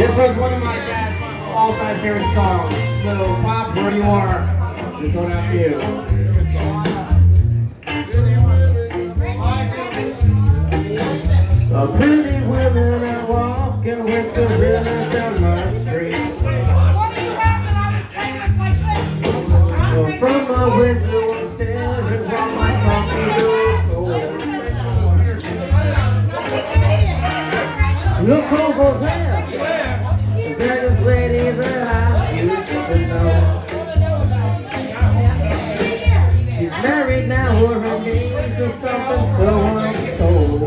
This was one of my dad's all-time favorite songs. So, Pop, where you are, just going out to you. Pretty women are walking with the rhythm down my street. From my window upstairs and while my coffee goes cold. Look over there. There's ladies that I used to know. She's married now or engaged to something so untold.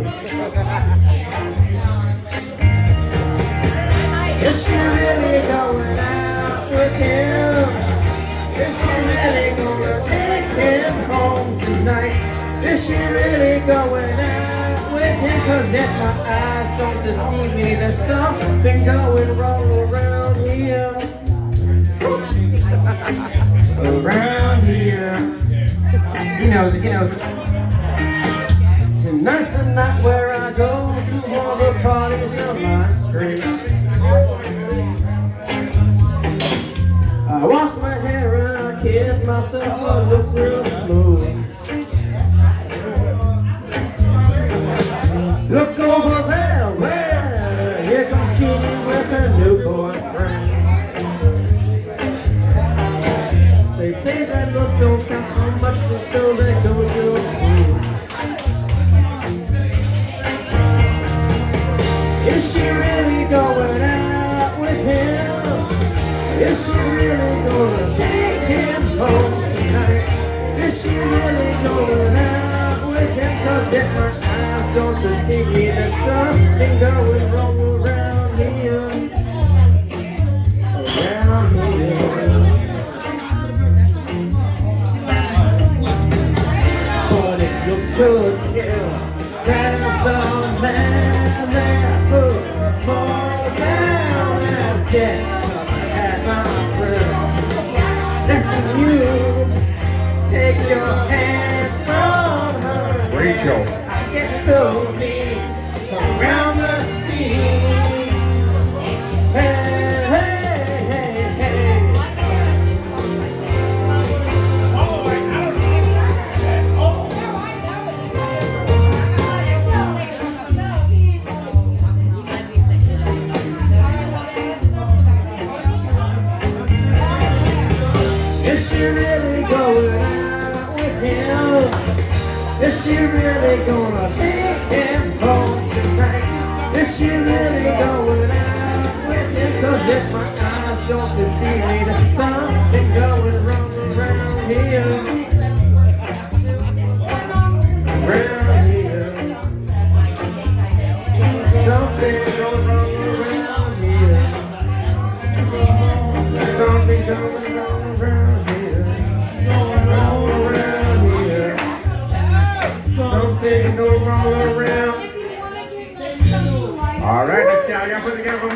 Is she really going out with him? Is she really gonna take him home tonight? Is she really going out with him? Cause if my eyes don't deceive me, there's something going wrong around here. Around here. He knows it, he knows it. Tonight's the night where I go to all the parties on my street. I wash my hair and I kid myself, I look real smooth. Look over there, where? Here comes Jeannie with her new boyfriend. They say that looks don't count so much, so they go your food. Is she really going out with him? Is she really gonna take him home tonight? Is she really going out with him? Cause if my eyes don't deceive me, there's something going wrong around here. Around here. But it looks good, yeah. There's a man there who falls down and dead. Listen, you take your hand from her. Rachel. I get so deep around the sea. Hey, hey, hey, hey. Is she really going out with him? Is she really gonna take him home tonight? Is she really going out with him? Cause if my eyes don't deceive me, there's something going wrong around here. Around here. Something going wrong around here. Something going wrong around here. Something go wrong around. All right, let's see how y'all put it together.